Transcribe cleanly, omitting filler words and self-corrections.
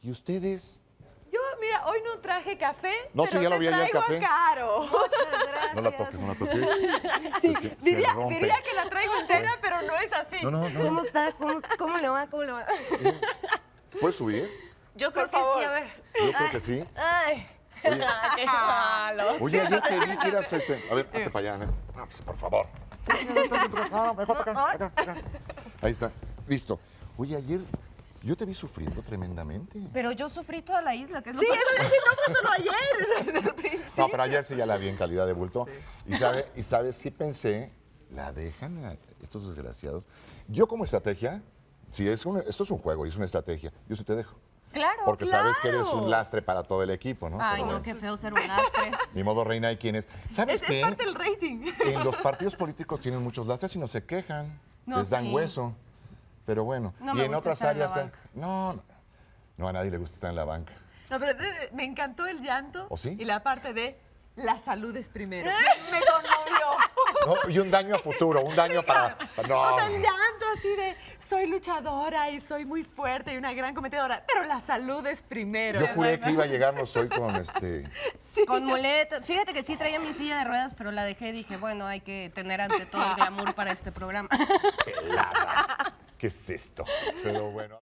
¿Y ustedes? Yo, mira, hoy no traje café, No, pero sí, ya lo te vi ayer el traigo café. a Caro. Muchas gracias. No la toques, no la toques. Sí, Es que se diría rompe. que la traigo entera, pero no es así. No, no, no. ¿Cómo está? ¿Cómo le va? ¿Cómo le va? ¿Puedes subir? Yo creo Por favor. que sí, a ver. Yo creo que sí. Ay. Oye, Qué malo. oye, ayer te vi que eras ese. A ver, hazte para allá, ven. Ah, pues, por favor. Sí, sí, estás en tu casa. No, mejor para acá, acá. Ahí está, listo. Oye, ayer yo te vi sufriendo tremendamente. Pero yo sufrí toda la isla, que es lo Sí, que... eso sí, no fue solo ayer, desde el principio. No, pero ayer sí ya la vi en calidad de bulto. Sí. Y sabes, sí pensé, la dejan a estos desgraciados. Yo como estrategia, si es esto es un juego y es una estrategia, yo sí te dejo. Claro, Porque claro. sabes que eres un lastre para todo el equipo, ¿no? Ay, Pero no, bueno, qué feo ser un lastre. ni modo, reina, hay quienes. ¿Sabes Es qué? parte del rating. En los partidos políticos tienen muchos lastres y no se quejan. No, les dan sí. hueso. Pero bueno, No y me en gusta otras estar en la áreas. banca. No, a nadie le gusta estar en la banca. No, pero me encantó el llanto. ¿Oh, sí? Y la parte de la salud es primero. Me conmovió. No, y un daño a futuro, un daño para. No. O sea, el llanto así de soy luchadora y soy muy fuerte y una gran competidora, pero la salud es primero. Yo juré que iba a llegarnos hoy con Con muletas. Fíjate que sí traía mi silla de ruedas, pero la dejé. Dije, bueno, hay que tener ante todo el glamour para este programa. helada. ¿Qué es esto? Pero bueno.